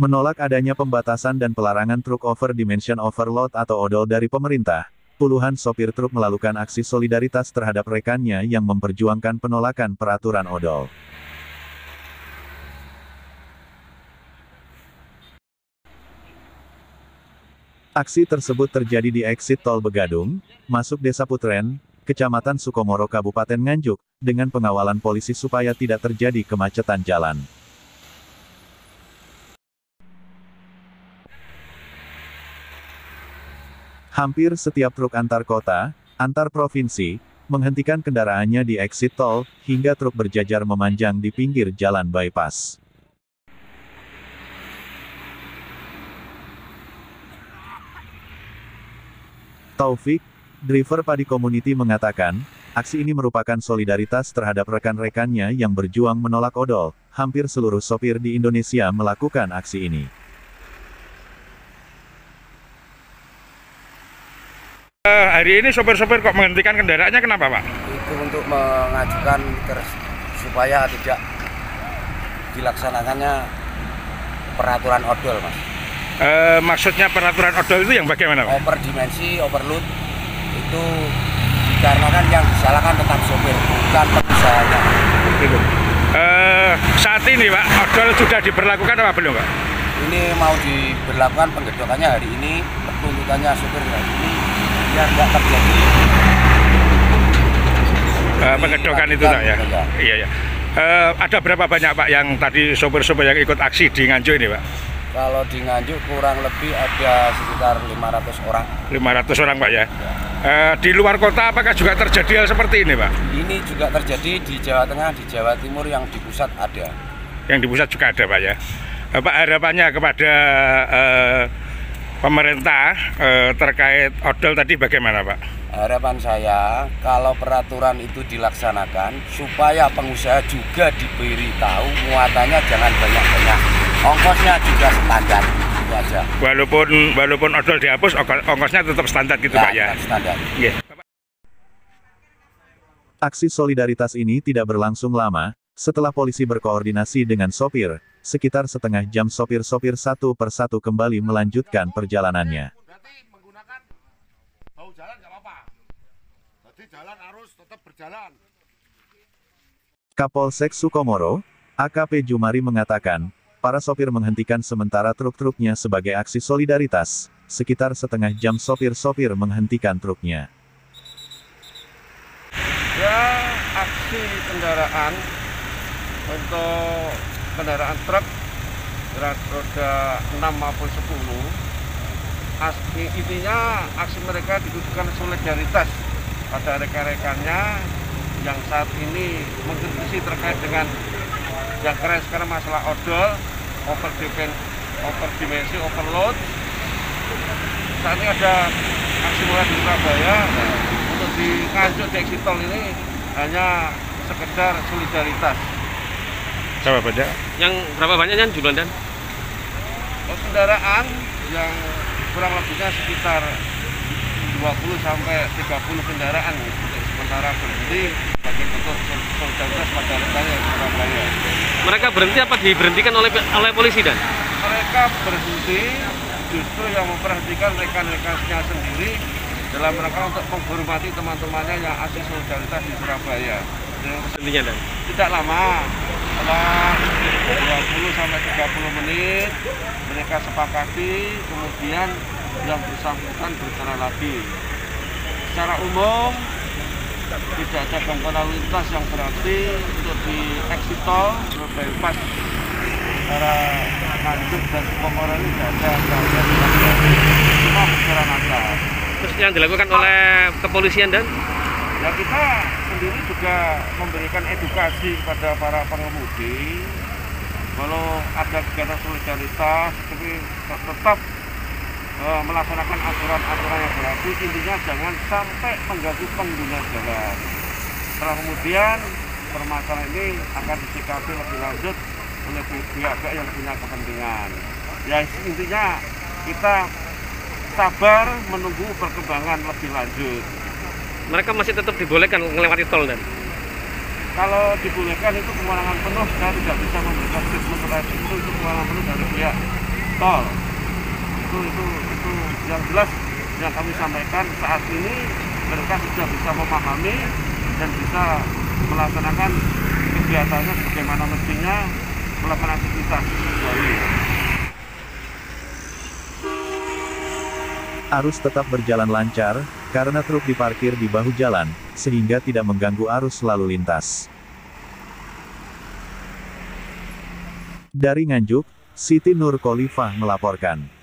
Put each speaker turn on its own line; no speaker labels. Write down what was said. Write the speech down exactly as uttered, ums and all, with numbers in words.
Menolak adanya pembatasan dan pelarangan truk over dimension overload atau odol dari pemerintah, puluhan sopir truk melakukan aksi solidaritas terhadap rekannya yang memperjuangkan penolakan peraturan odol. Aksi tersebut terjadi di eksit tol Begadung, masuk Desa Putren, Kecamatan Sukomoro Kabupaten Nganjuk, dengan pengawalan polisi supaya tidak terjadi kemacetan jalan. Hampir setiap truk antar kota, antar provinsi, menghentikan kendaraannya di eksit tol, hingga truk berjajar memanjang di pinggir jalan bypass. Taufik, driver Padi Community mengatakan, aksi ini merupakan solidaritas terhadap rekan-rekannya yang berjuang menolak odol. Hampir seluruh sopir di Indonesia melakukan aksi ini.
Uh, hari ini sopir-sopir kok menghentikan kendaraannya, kenapa Pak?
Itu untuk mengajukan supaya tidak dilaksanakannya peraturan odol, Mas.
Uh, maksudnya peraturan odol itu yang bagaimana Pak?
Over dimensi, overload, itu dikarenakan yang disalahkan tetap sopir, bukan pengusahanya.
Uh, saat ini Pak, odol sudah diberlakukan apa belum Pak?
Ini mau diberlakukan pengedokannya hari ini, tuntutannya sopir hari ini, biar nggak terjadi
uh, pengedokan itu tak ya? Ya. Iya ya. Uh, ada berapa banyak Pak yang tadi sopir-sopir yang ikut aksi di Nganjuk ini Pak?
Kalau di Nganjuk kurang lebih ada sekitar lima ratus orang.
lima ratus orang Pak ya? Ya. Uh, di luar kota apakah juga terjadi hal seperti ini Pak?
Ini juga terjadi di Jawa Tengah, di Jawa Timur, yang di pusat ada.
Yang di pusat juga ada Pak ya? Uh, Pak, harapannya kepada uh, pemerintah uh, terkait odol tadi bagaimana Pak?
Harapan saya kalau peraturan itu dilaksanakan supaya pengusaha juga diberitahu muatannya jangan banyak-banyak, ongkosnya juga standar, itu aja.
Walaupun walaupun odol dihapus, ongkosnya tetap standar gitu ya, Pak ya?
Standar.
Yeah.
Aksi solidaritas ini tidak berlangsung lama. Setelah polisi berkoordinasi dengan sopir, sekitar setengah jam sopir-sopir satu persatu kembali melanjutkan perjalanannya.
Jalan arus tetap berjalan.
Kapolsek Sukomoro, A K P Jumari mengatakan, para sopir menghentikan sementara truk-truknya sebagai aksi solidaritas. Sekitar setengah jam sopir-sopir menghentikan truknya.
Ya, aksi kendaraan untuk kendaraan truk berat roda enam maupun sepuluh, aksi intinya aksi mereka ditujukan solidaritas pada rekan-rekannya yang saat ini mengkritisi terkait dengan yang keren sekarang masalah odol, over dimensi, overload. Saat ini ada aksi mulai di Surabaya. Untuk di Nganjuk di eksit tol ini hanya sekedar solidaritas.
Berapa banyak? Yang berapa banyaknya jumlahnya?
Oh, kendaraan yang kurang lebihnya sekitar dua puluh sampai tiga puluh kendaraan untuk sementara berhenti sebagai bentuk solidaritas pada rekannya di Surabaya.
Mereka berhenti apa diberhentikan oleh oleh polisi dan?
Mereka berhenti justru yang memperhatikan rekan-rekannya sendiri dalam rangka untuk menghormati teman-temannya yang aksi solidaritas di Surabaya.
Intinya dan?
Tidak lama, setelah dua puluh sampai tiga puluh menit mereka sepakati, kemudian yang bersangkutan berjalan lagi. Secara umum tidak ada gangguan lalu lintas yang berarti untuk di eksit tol bypass antara Nganjuk dan Sukomoro ini tidak ada gangguan, cuma berjalan lancar.
Terus yang dilakukan oleh kepolisian dan?
Ya, kita sendiri juga memberikan edukasi kepada para pengemudi kalau ada kegiatan solidaritas tapi tetap uh, melaksanakan aturan-aturan yang berlaku. Intinya jangan sampai mengganggu pengguna jalan. Setelah kemudian permasalahan ini akan disikapi lebih lanjut oleh pihak-pihak yang punya kepentingan. Ya, intinya kita sabar menunggu perkembangan lebih lanjut.
Mereka masih tetap dibolehkan melewati tol dan?
Kalau dibolehkan itu kewenangan penuh, saya tidak bisa memberikan statement terkait itu, itu kewenangan penuh dari pihak tol. Itu itu itu yang jelas yang kami sampaikan saat ini mereka sudah bisa memahami dan bisa melaksanakan kegiatannya sebagaimana mestinya melakukan aktivitas kembali.
Arus tetap berjalan lancar, karena truk diparkir di bahu jalan, sehingga tidak mengganggu arus lalu lintas. Dari Nganjuk, Siti Nur Khalifah melaporkan.